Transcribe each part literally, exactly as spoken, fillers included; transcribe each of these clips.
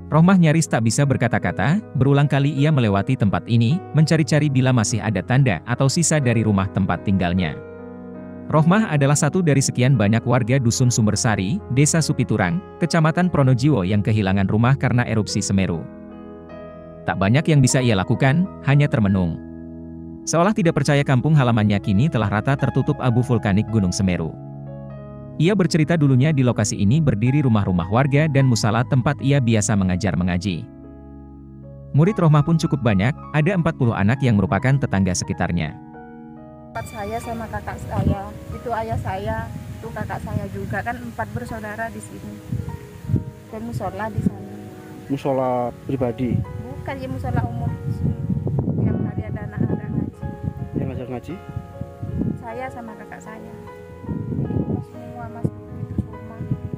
Rohmah nyaris tak bisa berkata-kata, berulang kali ia melewati tempat ini, mencari-cari bila masih ada tanda atau sisa dari rumah tempat tinggalnya. Rohmah adalah satu dari sekian banyak warga Dusun Sumbersari, Desa Supiturang, Kecamatan Pronojiwo yang kehilangan rumah karena erupsi Semeru. Tak banyak yang bisa ia lakukan, hanya termenung. Seolah tidak percaya kampung halamannya kini telah rata tertutup abu vulkanik Gunung Semeru. Ia bercerita dulunya di lokasi ini berdiri rumah-rumah warga dan musala tempat ia biasa mengajar mengaji. Murid Rohmah pun cukup banyak, ada empat puluh anak yang merupakan tetangga sekitarnya. Empat saya sama kakak saya, itu ayah saya, itu kakak saya juga, kan empat bersaudara di sini. Dan musola di sana. Musola pribadi? Bukan, ya musola umum di sini. Yang tadi ada anak-anak ngaji. Yang ngajar ngaji? Saya sama kakak saya. Semua masuk itu semua.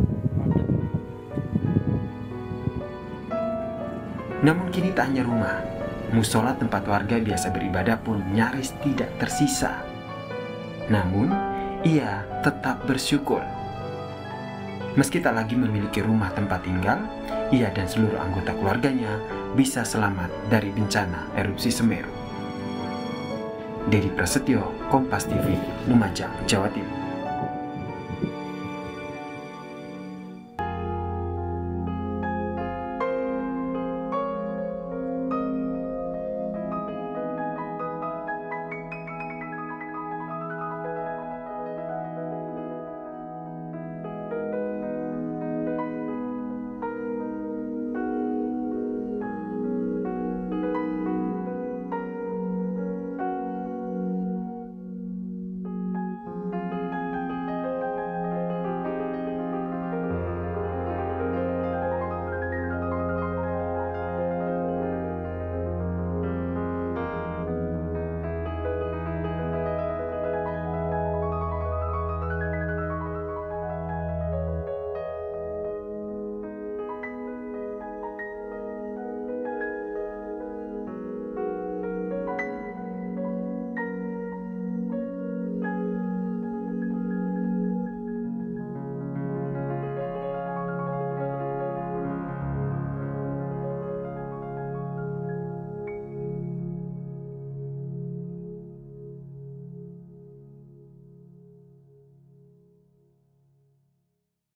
Namun kini tak hanya rumah, musola tempat warga biasa beribadah pun nyaris tidak tersisa. Namun, ia tetap bersyukur. Meski tak lagi memiliki rumah tempat tinggal, ia dan seluruh anggota keluarganya bisa selamat dari bencana erupsi Semeru. Dedi Prasetyo, Kompas T V, Lumajang, Jawa Timur.